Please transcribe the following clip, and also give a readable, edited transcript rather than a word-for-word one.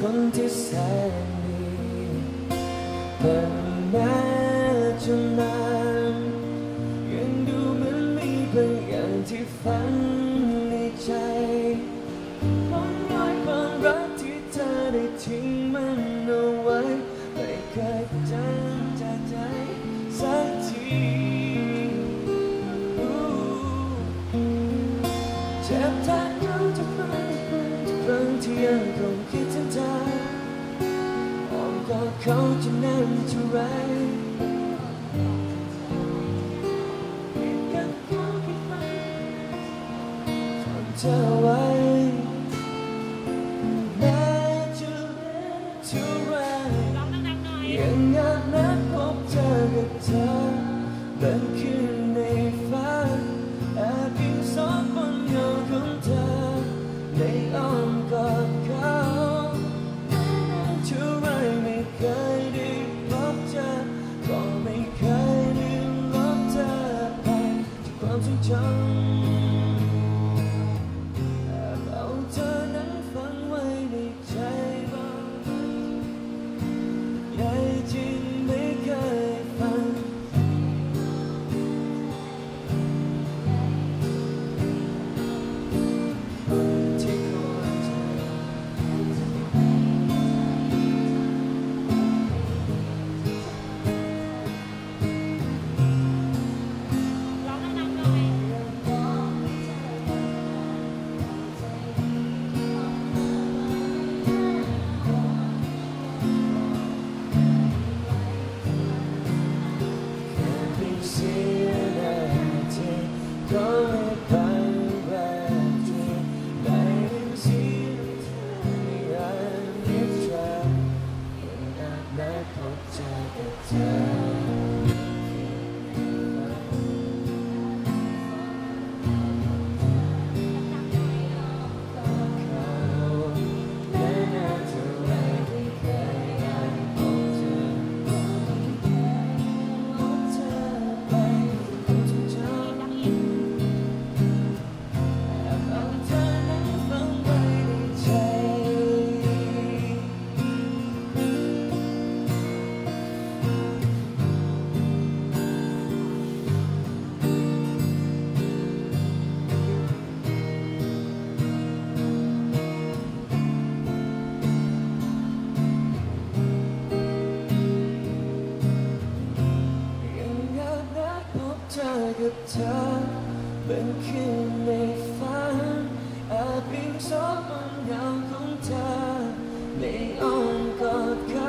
คนที่แสนดีแต่แม้จะนานยังดูเหมือนมีบางอย่างที่ฝันในใจร่องรอยความรักที่เธอได้ทิ้งมันเอาไว้ไม่เคยจางจากใจสักทีเจ็บแทนเขาทุกครั้งที่ยังคงคิดถึงเธออ้อมกอดเขาจะนานเท่าไรกันเขาคิดฝันทนเธอไว้แม้จะเท่าไรยังอยากนัดพบเจอกับเธอเดินคืนในฝันแอบยิงสองบนเงาของเธอในอ้อมกอดเขาเท่าไรไม่เคยได้พบเจอก็ไม่เคยได้ลบเธอไปจากความทรงจำแอบเอาเธอนั้นฝังไว้ในใจบ้างใหญ่จริงไม่เคยฝันที่คอยเธอเสียนาทีก็ไม่ไปแบบที่ได้ยินเสียงเธอในอันนิทรายังอาจได้พบเจอกับเธอเจอกับเธอเป็นคืนในฝันอาจเพียงสองบนเงาของเธอในอ้อมกอดเขา